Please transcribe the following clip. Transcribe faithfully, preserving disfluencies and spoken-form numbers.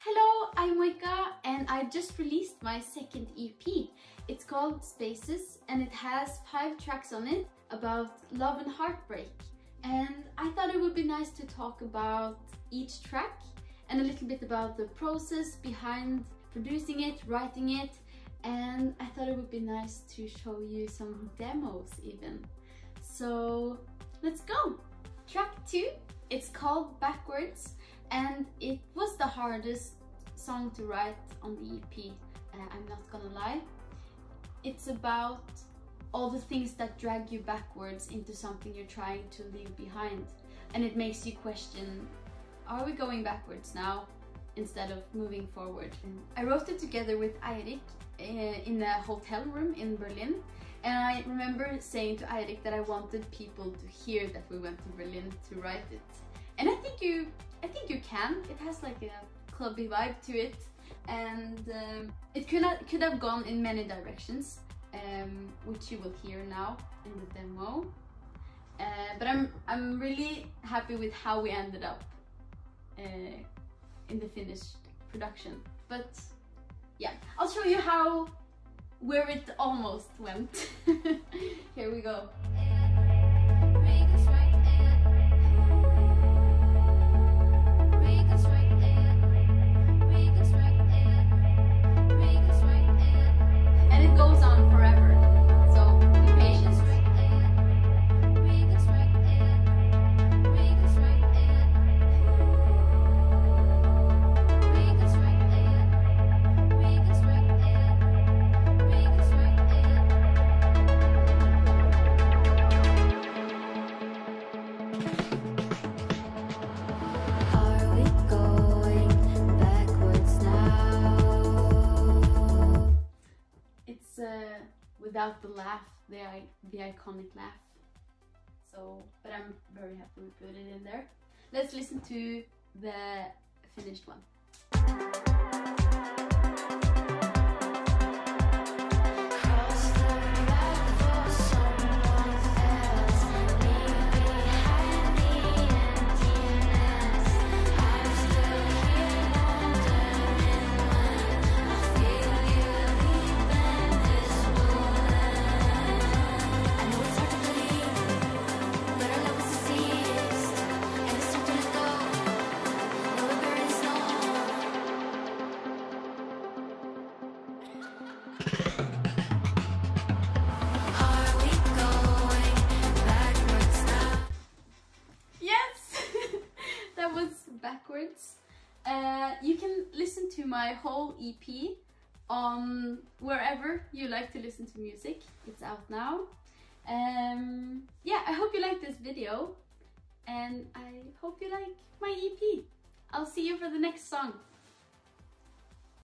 Hello, I'm Moyka and I just released my second E P. It's called Spaces and it has five tracks on it about love and heartbreak. And I thought it would be nice to talk about each track and a little bit about the process behind producing it, writing it, and I thought it would be nice to show you some demos even. So let's go! Track two, it's called Backwards, and it was the hardest song to write on the E P, uh, I'm not gonna lie. It's about all the things that drag you backwards into something you're trying to leave behind, and it makes you question, are we going backwards now instead of moving forward? I wrote it together with Eirik uh, in a hotel room in Berlin, and I remember saying to Eirik that I wanted people to hear that we went to Berlin to write it. And I think you I think you can. It has like a clubby vibe to it, and um, it could have, could have gone in many directions, um, which you will hear now in the demo. Uh, but I'm I'm really happy with how we ended up uh, in the finished production. But yeah, I'll show you how where it almost went. Here we go. Uh, without the laugh, the, the iconic laugh. So, but I'm very happy we put it in there. Let's listen to the finished one. Backwards. Uh, you can listen to my whole E P on wherever you like to listen to music. It's out now. Um, yeah, I hope you like this video and I hope you like my E P. I'll see you for the next song.